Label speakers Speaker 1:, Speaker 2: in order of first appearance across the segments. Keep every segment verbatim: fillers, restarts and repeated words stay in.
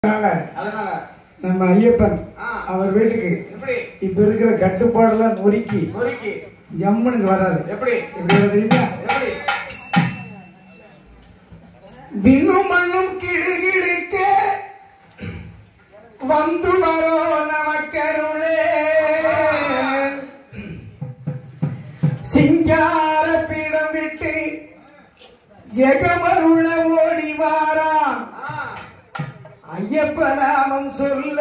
Speaker 1: நம்ம ஐயப்பன் அவர் வீட்டுக்கு இப்ப இருக்கிற கட்டுப்பாடுலாம் நொறுக்கி ஜம்முனுக்கு வராது. எப்படி எப்படி தெரியுமா? விண்ணும் மண்ணும் கிடுகிடுக்க வந்து வரோ நமக்கருளே சிங்கார பீடம் விட்டு ஜெகமருள ஓடி வாரான் ஐயப்ப நாமம் சொல்ல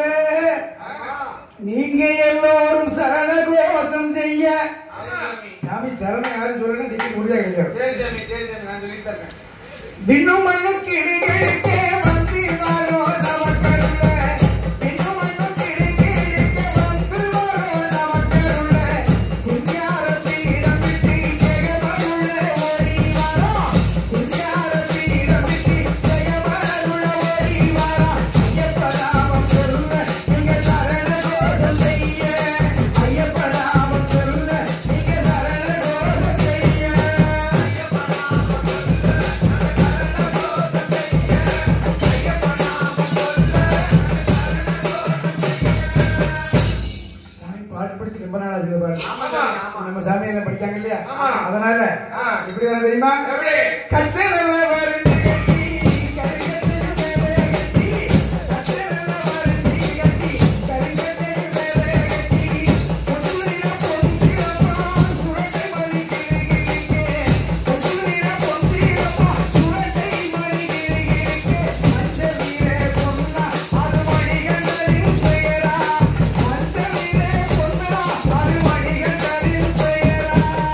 Speaker 1: நீங்க எல்லோரும் சரண கோஷம் செய்ய. சாமி சரணம் யாரும் சொல்லுங்க, நீங்க முடியா கிடையாது. விண்ணும் மண்ணும் கிடுகிடுக்க வந்து வரோ நமக்கருள விண்ணும் மண்ணும் கிடுகிடுக்க வந்து வரோ நமக்கருள சிங்கார பீடம் விட்டு ஜெகமருள ஓடி வாரான் சிங்கார பீடம் விட்டு ஜெகமருள ஓடி வாரான் ஐயப்ப நாமம் சொல்ல நீங்க சரண கோஷம் செய்ய ஐயப்ப நாமம் சொல்ல நீங்க சரண கோஷம் செய்ய ஐயப்ப நாமம் நம்ம சாமியில படிக்காங்க இல்லையா, அதனால எப்படி வர தெரியுமா? கச்சை நல்ல வருந்தி கட்டி கரிகட்டில் மேலே கட்டி கச்சை நல்ல வருந்தி கட்டி கரிகட்டில் மேலே கட்டி பொசுரிர பொன்சிரமா சுரட்டை மணி கிரிகிரிக்கே பொசுரிர பொன்சிரமா சுரட்டை மணி கிரிகிரிக்கே மஞ்சளிலே பொன்னா அது மணிகண்டரின் பெயரா மஞ்சளிலே பொன்னா அது மணிகண்டரின் பெயரா.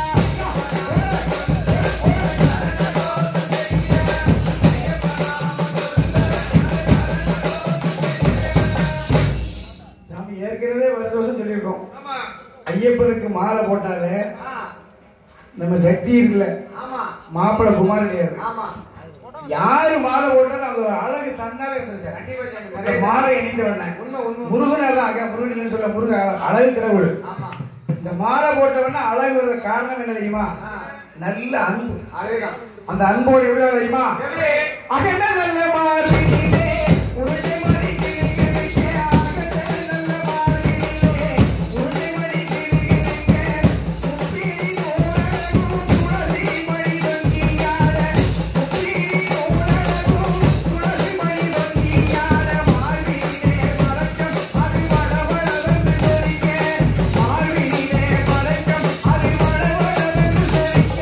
Speaker 1: சாமி ஏற்கனவே வருஷ வருஷம் சொல்லியிருக்கோம், ஐயப்பனுக்கு மாலை போட்டாலே நம்ம சக்தி இருக்குல்ல, மாப்பிள குமார் கிடையாது. யாரு மாலை போட்டாலும் அந்த அழகு தன்னால இருந்துச்சு. மாலை இணைந்தவன முருகனாக முருகன் சொல்ல முருக அழகு கடவுள். இந்த மாலை போட்டவன அழகு வர்ற காரணம் என்ன தெரியுமா? நல்ல அன்பு. அந்த அன்போடு எப்படி தெரியுமா? அகண்ட நல்ல மார்பினிலே உருண்டை மணி கிளிகிளிக்க அகண்ட நல்ல மார்பினிலே உருண்டை மணி கிளிகிளிக்க முப்பீரி ஓரழகும் துளசி மணி வங்கியாட முப்பீரி ஓரழகும் துளசி மணி வங்கியாட மார்பினிலே மலக்கம் அது வளவளவென்று சொலிக்க மார்பினிலே மலக்கம் அது வளவளவென்று சொலிக்க.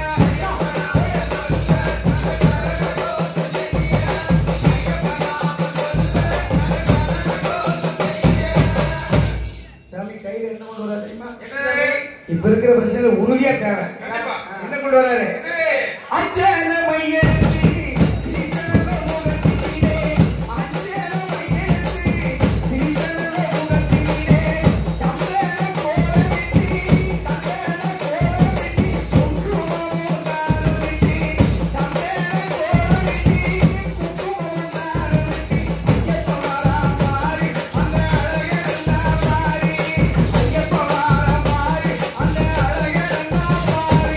Speaker 1: சாமி கையில என்ன கொண்டு வர தெரியுமா? இப்ப இருக்கிற பிரச்சனை உறுதியா தேவை. என்ன கொண்டு வராரு? அச்சன மையெழுத்து சிரிக்கன முகத்திலே அச்சன மையெழுத்து சிரிக்கன முகத்திலே சம்பள கோலமிட்டி தந்தன கோலமிட்டி குங்குமம் தாரமிட்டி சம்பள கோலமிட்டி குங்குமம் தாரமிட்டி ஐயப்ப வாரா பாரி அந்த அழகெல்லாம் பாரி ஐயப்ப வாரா பாரி அந்த அழகெல்லாம் பாரி.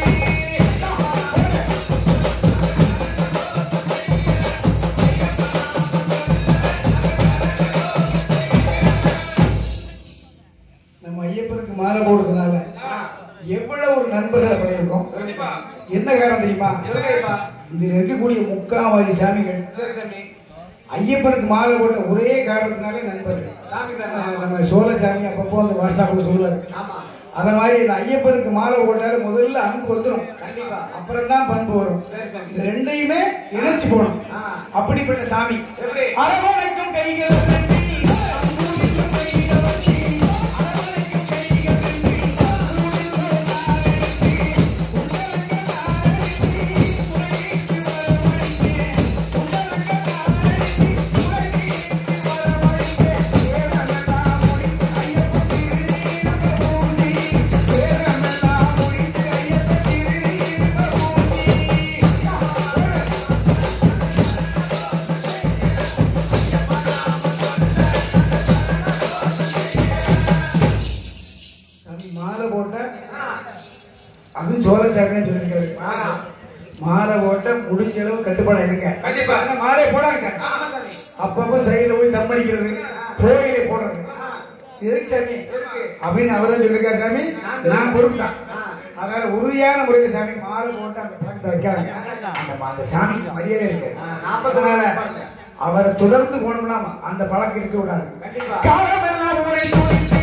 Speaker 1: நம்ம ஐயப்பனுக்கு மாலை போடுறதுனால எவ்வளவு ஒரு நண்பர்களை பண்ணியிருக்கோம். என்ன காரணம் தெரியுமா? இதுல இருக்கக்கூடிய முக்காவாரி சாமிகள் ஐயப்பனுக்கு மாலை போட்ட ஒரே காரணத்தினாலே நண்பர்கள். நம்ம சோழ சாமி அப்பப்போ அந்த வாட்ஸ்அப்ல சொல்லுவாரு. அத மாதிரி இந்த ஐயப்பனுக்கு மாலை போட்டாலும் முதல்ல அன்பு வந்துடும், அப்புறம் தான் பண்பு வரும். இந்த ரெண்டையுமே இணைச்சு போகணும். அப்படிப்பட்ட சாமி அரவணைக்கும் கைகள் நன்றி, அன்புமிக்கும் கைகள் நன்றி, அரவணைக்கும் கைகள் நன்றி, அன்புமிக்கும் நாரணி, உங்களுக்கு நாரணி, உலகிற்கு வரவழைக்க, உங்களுக்கு நாரணி, உலகிற்கு வரவழைக்க, வேதமெல்லாம் முடித்து ஐயப்பன் திருநீறுக பூசி, வேதமெல்லாம் முடித்து ஐயப்பன் திருநீறுக பூசி. மாலை போட்ட அதுவும் சோழ சாமியா சொல்லிருக்காரு. மாலை போட்ட முடிஞ்ச அளவு கட்டுப்பாடா இருங்க. மாலை போடாங்க. அப்பப்ப சைடுல போய் தம் அடிக்கிறது, கோயிலை போடுறது. எதுக்கு சாமி அப்படின்னு அவர்தான் சொல்லிருக்காரு. சாமி நான் பொறுப்புதான். அதனால உறுதியான முறையில் சாமி மாறு போட்டு அந்த பழக்கத்தை வைக்காங்க. அந்த சாமிக்கு மரியாதை இருக்கு. அதனால அவரை தொடர்ந்து போனோம்னா அந்த பழக்கம் இருக்க கூடாது. காலமெல்லாம் ஊரை தோழித்து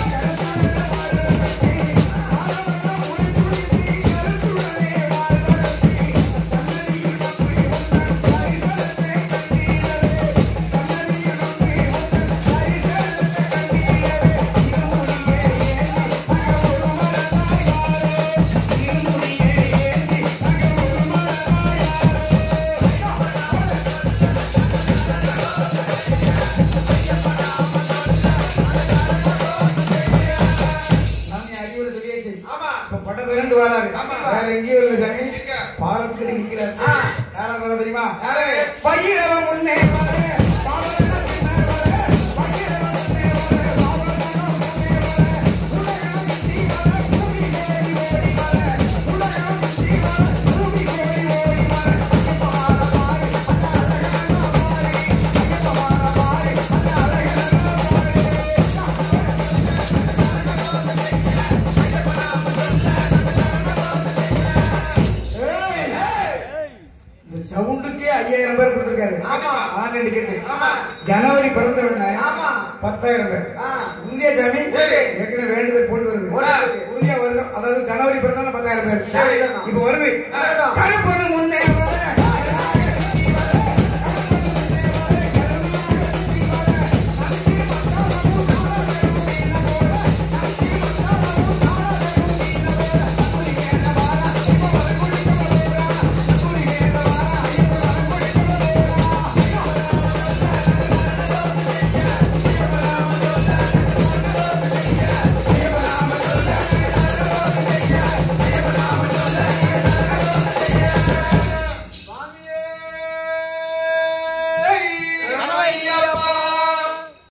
Speaker 1: வேற எங்கேயும் இல்ல சாமி, பாலத்துக்கிட்ட நிக்கிறார். யாரா வர தெரியுமா? பையன் முன்னே சவுண்டுக்கே ஐயாயிரம் பேர் கொடுத்திருக்காரு. ஆன்லைன் டிக்கெட் ஜனவரி பிறந்த உடனே பத்தாயிரம் பேர். உறுதியா சாமி ஏற்கனவே வேண்டுதல் போட்டு வருது. உறுதியா வருது. அதாவது ஜனவரி பிறந்த பத்தாயிரம் பேர் இப்ப வருது.